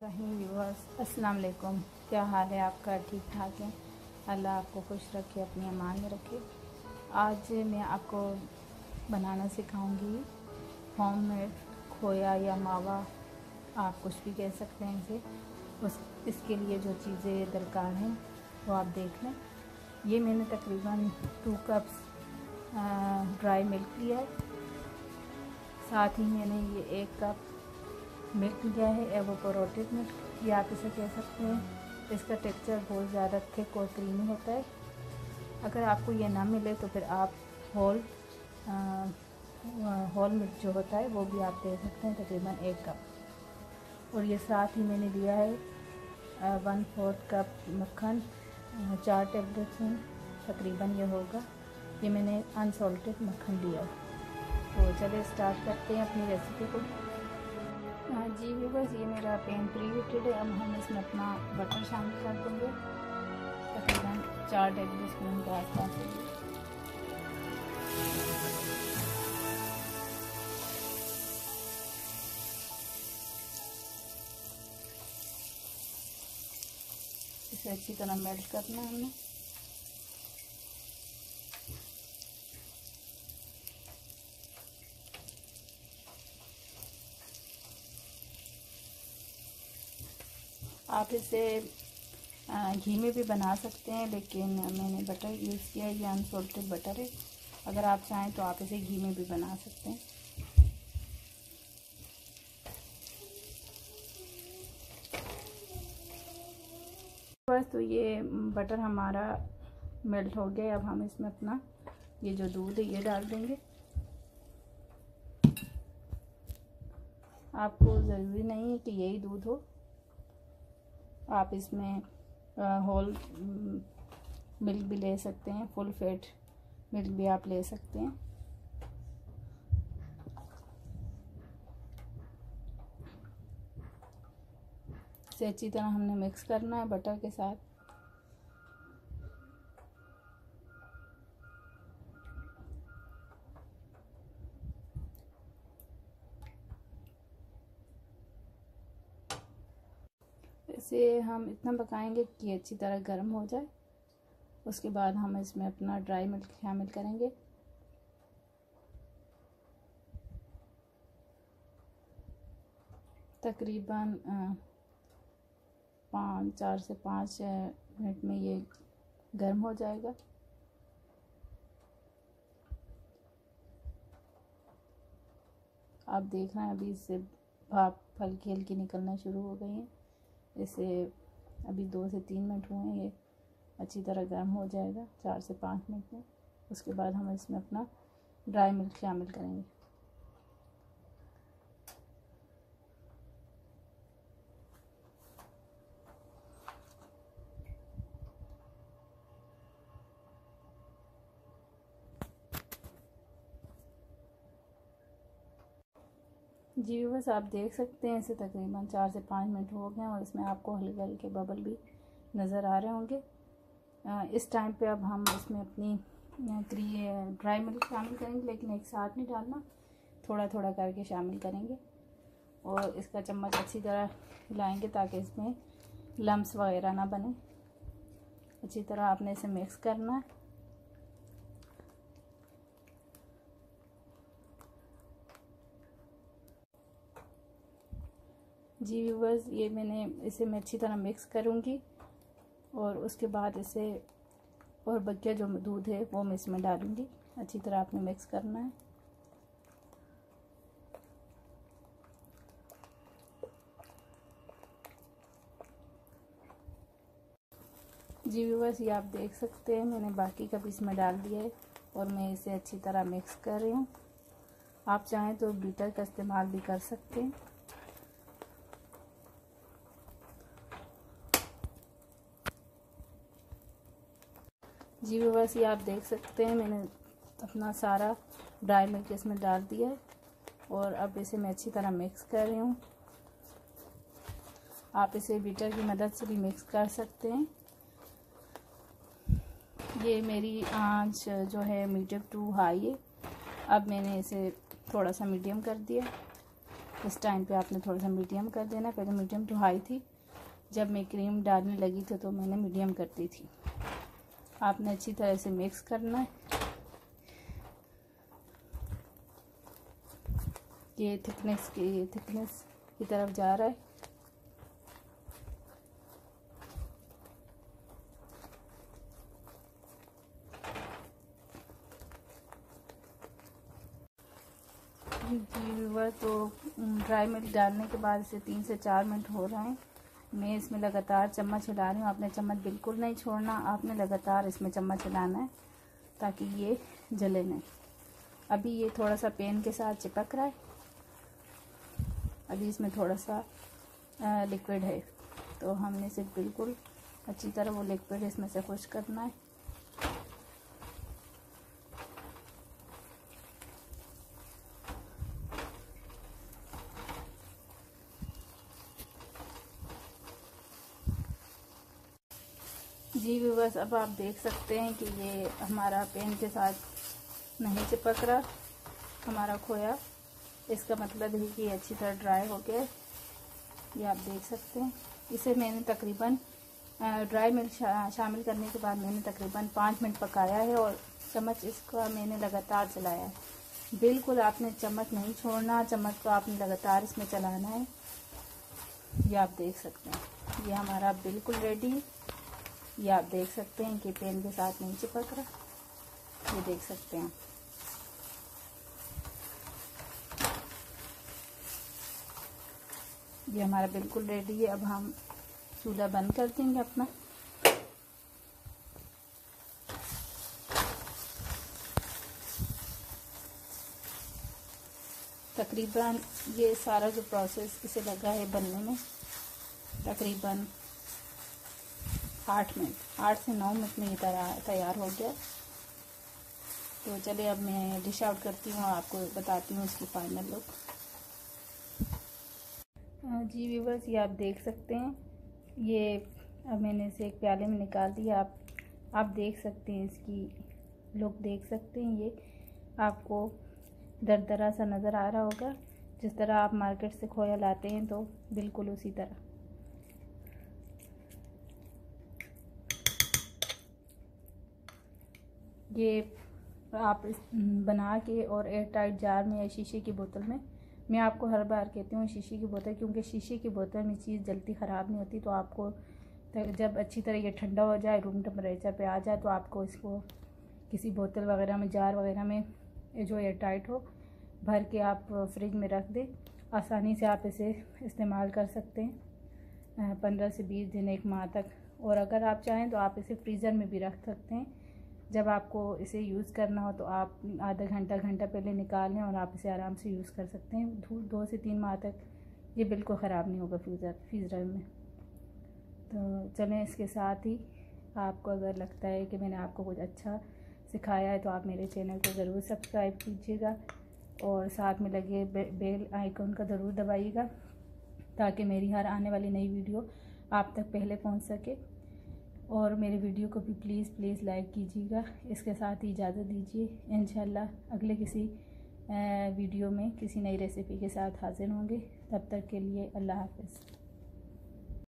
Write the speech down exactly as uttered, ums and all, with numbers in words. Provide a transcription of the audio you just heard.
Viewers अस्सलाम वालेकुम। क्या हाल है आपका? ठीक ठाक है। अल्लाह आपको खुश रखे, अपनी अमान में रखे। आज मैं आपको बनाना सिखाऊंगी होममेड खोया या मावा, आप कुछ भी कह सकते हैं इसे। उस इसके लिए जो चीज़ें दरकार हैं वो आप देख लें। ये मैंने तकरीबन टू कप्स ड्राई मिल्क लिया है। साथ ही मैंने ये एक कप मिल्क लिया है, एवोपोरेटेड मिल्क या आप इसे कह सकते हैं। इसका टेक्सचर बहुत ज़्यादा थिक और क्रीमी होता है। अगर आपको ये ना मिले तो फिर आप होल होल मिल्क जो होता है वो भी आप दे सकते हैं, तकरीबन एक कप। और ये साथ ही मैंने लिया है वन फोर्थ कप मक्खन, चार टेबल स्पून तकरीबन ये होगा। ये मैंने अनसॉल्टेड मक्खन लिया है। तो चलिए स्टार्ट करते हैं अपनी रेसिपी को। हाँ जी व्यूअर्स, ये मेरा पैन प्री हीटेड है। अब हम इसमें अपना बटर शामिल कर देंगे, तकरीबन चार टेबल स्पून के आसपास। इसे अच्छी तरह मेल्ट करना है हमें। आप इसे घी में भी बना सकते हैं, लेकिन मैंने बटर यूज़ किया है। ये अनसॉल्टेड बटर है। अगर आप चाहें तो आप इसे घी में भी बना सकते हैं। बस तो ये बटर हमारा मेल्ट हो गया। अब हम इसमें अपना ये जो दूध है ये डाल देंगे। आपको ज़रूरी नहीं है कि यही दूध हो, आप इसमें होल मिल्क भी ले सकते हैं, फुल फैट मिल्क भी आप ले सकते हैं। इसे अच्छी तरह हमने मिक्स करना है बटर के साथ। इसे हम इतना पकाएंगे कि अच्छी तरह गर्म हो जाए। उसके बाद हम इसमें अपना ड्राई मिल्क शामिल करेंगे। तकरीबन पाँच चार से पाँच मिनट में ये गर्म हो जाएगा। आप देख रहे हैं अभी इससे भाप हल्की हल्की निकलना शुरू हो गई है। इसे अभी दो से तीन मिनट हुए हैं, ये अच्छी तरह गर्म हो जाएगा चार से पाँच मिनट में। उसके बाद हम इसमें अपना ड्राई मिल्क शामिल करेंगे। जी बस आप देख सकते हैं इसे तकरीबन चार से पाँच मिनट हो गए और इसमें आपको हल्के हल्के बबल भी नज़र आ रहे होंगे। इस टाइम पे अब हम इसमें अपनी क्री ड्राई मिल्क शामिल करेंगे, लेकिन एक साथ नहीं डालना, थोड़ा थोड़ा करके शामिल करेंगे। और इसका चम्मच अच्छी तरह हिलाएंगे ताकि इसमें लम्स वगैरह ना बने। अच्छी तरह आपने इसे मिक्स करना है। जी व्यूअर्स, ये मैंने इसे मैं अच्छी तरह मिक्स करूँगी और उसके बाद इसे और बकिया जो दूध है वो मैं इसमें डालूँगी। अच्छी तरह आपने मिक्स करना है। जी व्यूअर्स, ये आप देख सकते हैं मैंने बाकी कप इसमें डाल दिया है और मैं इसे अच्छी तरह मिक्स कर रही हूँ। आप चाहें तो बीटर का इस्तेमाल भी कर सकते हैं। जी व्यूअर्स, ये आप देख सकते हैं मैंने अपना सारा ड्राई मिल्क इसमें डाल दिया है और अब इसे मैं अच्छी तरह मिक्स कर रही हूँ। आप इसे बीटर की मदद से भी मिक्स कर सकते हैं। ये मेरी आंच जो है मीडियम टू हाई है। अब मैंने इसे थोड़ा सा मीडियम कर दिया। इस टाइम पे आपने थोड़ा सा मीडियम कर देना। पहले मीडियम टू हाई थी, जब मैं क्रीम डालने लगी थी तो मैंने मीडियम कर दी थी। आपने अच्छी तरह से मिक्स करना है। ये थिकनेस की थिकनेस की तरफ जा रहा है। जी व्यूअर, तो ड्राई मिल्क डालने के बाद इसे तीन से चार मिनट हो रहे हैं। मैं इसमें लगातार चम्मच हिला रही हूँ। आपने चम्मच बिल्कुल नहीं छोड़ना, आपने लगातार इसमें चम्मच हिलाना है ताकि ये जले नहीं। अभी ये थोड़ा सा पेन के साथ चिपक रहा है। अभी इसमें थोड़ा सा लिक्विड है, तो हमने इसे बिल्कुल अच्छी तरह वो लिक्विड इसमें से खुश करना है। जी व्यूअर्स, अब आप देख सकते हैं कि ये हमारा पेन के साथ नहीं चिपक रहा हमारा खोया। इसका मतलब है कि अच्छी तरह ड्राई हो गया। ये आप देख सकते हैं। इसे मैंने तकरीबन ड्राई मिल्क शा, शामिल करने के बाद मैंने तकरीबन पाँच मिनट पकाया है और चम्मच इसका मैंने लगातार चलाया है। बिल्कुल आपने चम्मच नहीं छोड़ना, चम्मच को आपने लगातार इसमें चलाना है। ये आप देख सकते हैं, ये हमारा बिल्कुल रेडी है। ये आप देख सकते हैं कि पेन के साथ नहीं चिपक रहा। ये देख सकते हैं। ये हमारा बिल्कुल रेडी है। अब हम चूल्हा बंद कर देंगे अपना। तकरीबन ये सारा जो प्रोसेस इसे लगा है बनने में तकरीबन आठ मिनट आठ से नौ मिनट में ये तैयार हो गया। तो चलिए अब मैं डिश आउट करती हूँ, आपको बताती हूँ इसकी फाइनल लुक। जी व्यूअर्स, ये आप देख सकते हैं। ये अब मैंने इसे एक प्याले में निकाल दिया। आप आप देख सकते हैं, इसकी लुक देख सकते हैं। ये आपको दरदरा सा नज़र आ रहा होगा, जिस तरह आप मार्केट से खोया लाते हैं, तो बिल्कुल उसी तरह। ये आप बना के और एयर टाइट जार में या शीशे की बोतल में, मैं आपको हर बार कहती हूँ शीशे की बोतल, क्योंकि शीशे की बोतल में चीज़ जल्दी ख़राब नहीं होती। तो आपको जब अच्छी तरह ये ठंडा हो जाए, रूम टेम्परेचर पे आ जाए, तो आपको इसको किसी बोतल वगैरह में, जार वगैरह में जो एयर टाइट हो, भर के आप फ्रिज में रख दें। आसानी से आप इसे इस्तेमाल कर सकते हैं पंद्रह से बीस दिन, एक माह तक। और अगर आप चाहें तो आप इसे फ्रीज़र में भी रख सकते हैं। जब आपको इसे यूज़ करना हो तो आप आधा घंटा घंटा पहले निकाल लें और आप इसे आराम से यूज़ कर सकते हैं। दो, दो से तीन माह तक ये बिल्कुल ख़राब नहीं होगा फ्रीज़र फ्रीज़र में। तो चलें, इसके साथ ही आपको अगर लगता है कि मैंने आपको कुछ अच्छा सिखाया है तो आप मेरे चैनल को ज़रूर सब्सक्राइब कीजिएगा और साथ में लगे बे, बेल आइकन का ज़रूर दबाइएगा, ताकि मेरी हर आने वाली नई वीडियो आप तक पहले पहुंच सके। और मेरे वीडियो को भी प्लीज़ प्लीज़ लाइक कीजिएगा। इसके साथ ही इजाज़त दीजिए। इंशाल्लाह अगले किसी वीडियो में किसी नई रेसिपी के साथ हाजिर होंगे। तब तक के लिए अल्लाह हाफ़िज़।